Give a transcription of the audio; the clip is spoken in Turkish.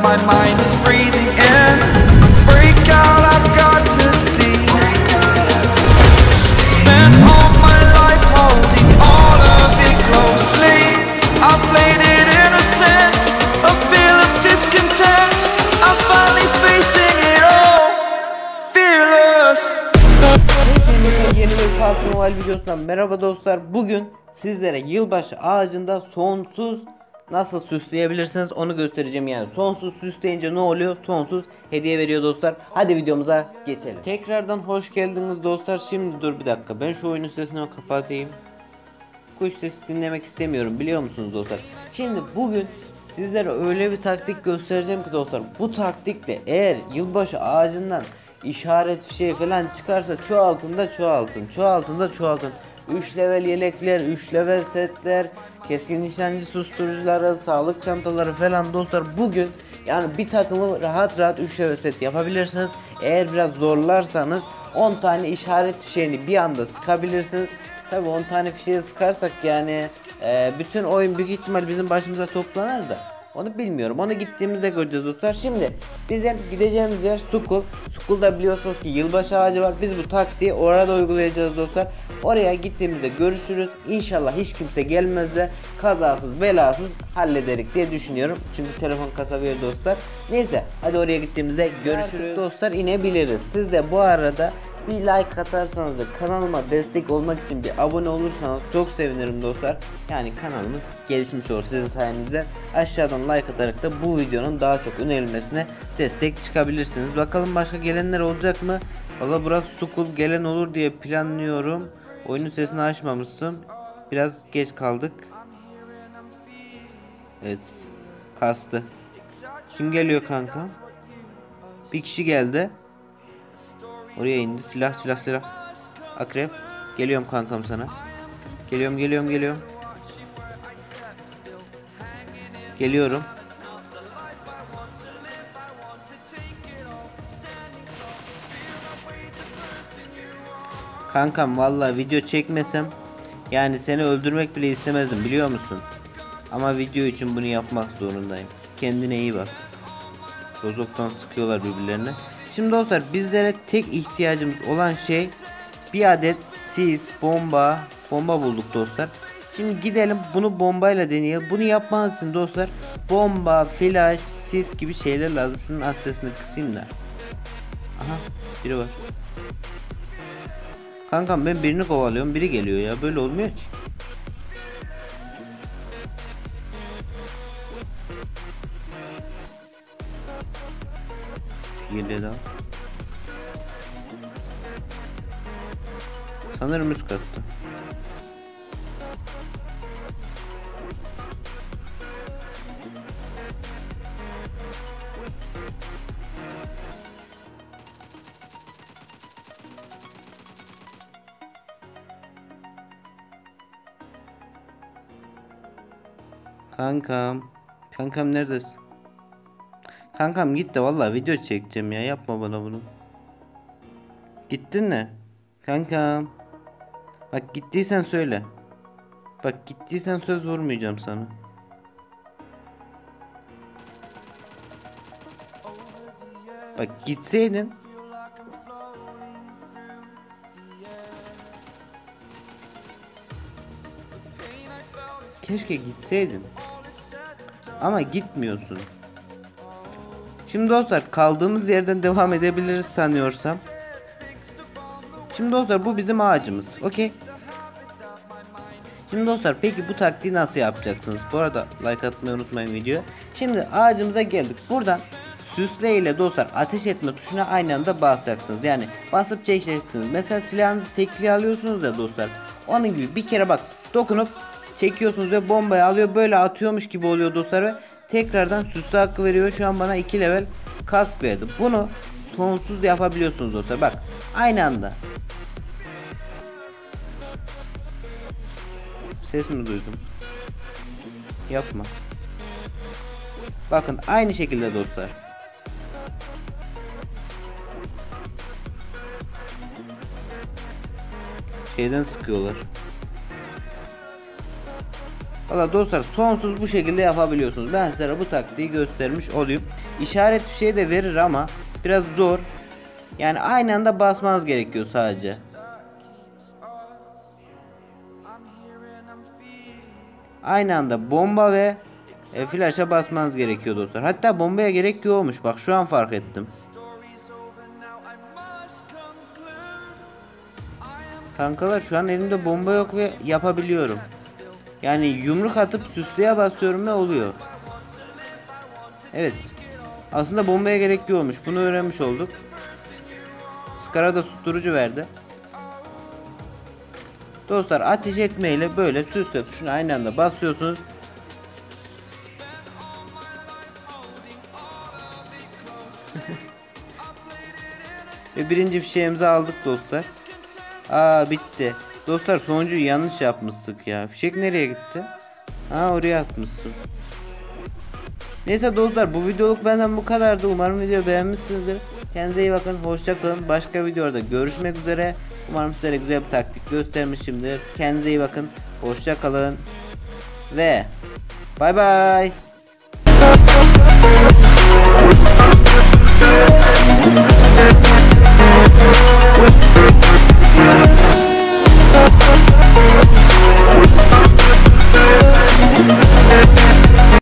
my mind is breathing in. Break out, I've got to see. Spent all my life holding all of it closely. I played it innocent, a feel of discontent. I'm finally facing it all, fearless. Yeni bir PUBG Mobile videosundan merhaba dostlar. Bugün sizlere yılbaşı ağacında sonsuz nasıl süsleyebilirsiniz onu göstereceğim. Yani sonsuz süsleyince ne oluyor? Sonsuz hediye veriyor dostlar. Hadi videomuza geçelim. Tekrardan hoş geldiniz dostlar. Şimdi dur bir dakika, ben şu oyunun sesini kapatayım. Kuş sesi dinlemek istemiyorum, biliyor musunuz dostlar? Şimdi bugün sizlere öyle bir taktik göstereceğim ki dostlar, bu taktikle eğer yılbaşı ağacından işaret fişeği falan çıkarsa çoğaltın. 3 level yelekler, 3 level setler, keskin nişancı susturucuları, sağlık çantaları falan dostlar, bugün yani bir takımı rahat 3 level set yapabilirsiniz. Eğer biraz zorlarsanız 10 tane işaret fişeğini bir anda sıkabilirsiniz. Tabi 10 tane fişeği sıkarsak yani bütün oyun büyük ihtimal bizim başımıza toplanır da onu bilmiyorum. Onu gittiğimizde göreceğiz dostlar. Şimdi bizim gideceğimiz yer Skull. Skull'da biliyorsunuz ki yılbaşı ağacı var. Biz bu taktiği orada uygulayacağız dostlar. Oraya gittiğimizde görüşürüz. İnşallah hiç kimse gelmez de kazasız belasız hallederik diye düşünüyorum. Çünkü telefon kasabıyor dostlar. Neyse, hadi oraya gittiğimizde görüşürüz. Artık dostlar inebiliriz. Siz de bu arada bir like atarsanız ve kanalıma destek olmak için bir abone olursanız çok sevinirim dostlar. Yani kanalımız gelişmiş olur sizin sayenizde. Aşağıdan like atarak da bu videonun daha çok önerilmesine destek çıkabilirsiniz. Bakalım başka gelenler olacak mı? Valla burası Skull, gelen olur diye planlıyorum. Oyunun sesini açmamışsın. Biraz geç kaldık. Evet. Kastı. Kim geliyor kanka? Bir kişi geldi. Oraya indi. Silah. Akrep. Geliyorum kankam sana. Geliyorum. Geliyorum. Kankam vallahi video çekmesem yani seni öldürmek bile istemezdim, biliyor musun? Ama video için bunu yapmak zorundayım. Kendine iyi bak. Rozok'tan sıkıyorlar birbirlerine. Şimdi dostlar bizlere tek ihtiyacımız olan şey bir adet sis, bomba bulduk dostlar. Şimdi gidelim bunu bombayla deneyelim. Bunu yapmanız için dostlar bomba, flash, sis gibi şeyler lazım. Şunun az sesini kısayım da. Aha, biri var. Kankam ben birini kovalıyorum, biri geliyor ya, böyle olmuyor ki. Yine daha. Sanırım üst katta. Kankam neredesin? Kankam git de vallahi video çekeceğim ya, yapma bana bunu. Gittin mi? Kankam. Bak gittiysen söyle. Bak gittiysen söz vurmayacağım sana. Bak gitseydin. Keşke gitseydin. Ama gitmiyorsun. Şimdi dostlar kaldığımız yerden devam edebiliriz sanıyorsam. Şimdi dostlar bu bizim ağacımız. Okey. Şimdi dostlar peki bu taktiği nasıl yapacaksınız? Bu arada like atmayı unutmayın video. Şimdi ağacımıza geldik. Buradan süsle ile dostlar ateş etme tuşuna aynı anda basacaksınız. Yani basıp çekeceksiniz. Mesela silahınızı tekli alıyorsunuz ya dostlar. Onun gibi bir kere bak dokunup çekiyorsunuz ve bombayı alıyor, böyle atıyormuş gibi oluyor dostlar ve tekrardan süslü hakkı veriyor. Şu an bana 2 level kask verdi. Bunu sonsuz yapabiliyorsunuz dostlar. Bak aynı anda. Sesimi duydum. Yapma. Bakın aynı şekilde dostlar. Şeyden sıkıyorlar. Valla dostlar sonsuz bu şekilde yapabiliyorsunuz. Ben size bu taktiği göstermiş olayım. işaret fişeği de verir ama biraz zor. Yani aynı anda basmanız gerekiyor sadece. Aynı anda bomba ve flash'a basmanız gerekiyor dostlar. Hatta bombaya gerek yokmuş. Bak şu an fark ettim. Kankalar şu an elimde bomba yok ve yapabiliyorum. Yani yumruk atıp süsleye basıyorum ve oluyor. Evet. Aslında bombaya gerek yokmuş. Bunu öğrenmiş olduk. Skara da susturucu verdi. Dostlar ateş etmeyle böyle süsle tuşuna aynı anda basıyorsunuz. Ve birinci fişeğimizi aldık dostlar. Bitti. Dostlar sonuncuyu yanlış yapmıştık ya. Fişek nereye gitti? Oraya atmışsın. Neyse dostlar bu videoluk benden bu kadardı. Umarım video beğenmişsinizdir. Kendinize iyi bakın. Hoşça kalın. Başka videoda görüşmek üzere. Umarım sizlere güzel bir taktik göstermişimdir. Kendinize iyi bakın. Hoşça kalın. Ve bay bay.